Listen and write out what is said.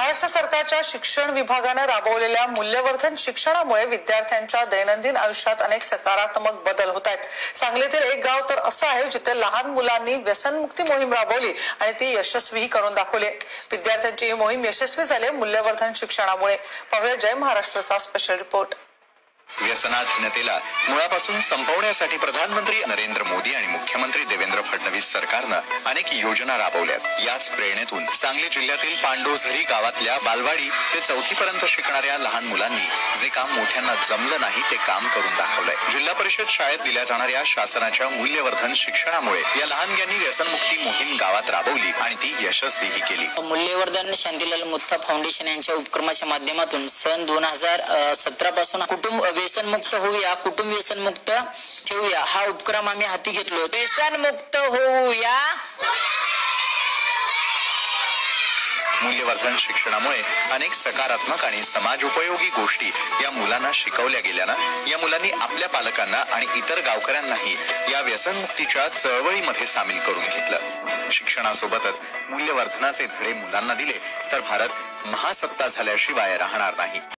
महाराष्ट्र सरकारच्या शिक्षण विभागाने राबवलेल्या मूल्यवर्धन शिक्षणामुळे विद्यार्थ्यांच्या दैनंदिन आयुष्यात अनेक सकारात्मक बदल होत आहेत। सांगलीतील एक गाव तर असं आहे जिथे लहान मुलांनी व्यसनमुक्ती मोहीम राबवली आणि ती यशस्वी करून दाखवली। विद्यार्थ्यांची ही मोहीम यशस्वी झाली मूल्यवर्धन शिक्षणामुळे। पाहूया जय महाराष्ट्रचा स्पेशल रिपोर्ट। व्यसनाधीनतेला मुळापासून संपवण्यासाठी प्रधानमंत्री नरेंद्र मोदी आणि मुख्यमंत्री देवेंद्र फडणवीस सरकारनं अनेक योजना राबवल्यात। याच प्रेरणेतून सांगली जिल्ह्यातील पांडोझरी गावातल्या बालवाडी ते 4थी पर्यंत शिकणाऱ्या लहान मुलांनी जे काम मोठ्यांना जमलं नाही ते काम करून दाखवलंय। जिल्हा परिषद शाळेत दिल्या जाणाऱ्या शासनाच्या मूल्यवर्धन शिक्षणामुळे या लहानग्यांनी व्यसनमुक्ती मोहीम गावात राबवली आणि ती यशस्वीही केली। मूल्यवर्धन शांतीलाल मुत्ता फाउंडेशन यांच्या उपक्रमाच्या माध्यमातून सन 2017 पासून कुटुंब व्यसनमुक्त होऊया, कुटुंब व्यसनमुक्त ठेवूया हा उपक्रम आम्ही हाती घेतलो। व्यसनमुक्त होऊया। मूल्यवर्धन शिक्षणामुळे अनेक सकारात्मक आणि समाजोपयोगी गोष्टी या मुलांना शिकवल्या गेल्यानं या मुलांनी आपल्या पालकांना आणि इतर गावकऱ्यांनाही या व्यसनमुक्तीच्या चळवळीमध्ये सामील करून घेतलं। शिक्षणासोबतच मूल्यवर्धनाचे धडे मुलांना दिले तर भारत महासत्ता झाल्याशिवाय राहणार नाही।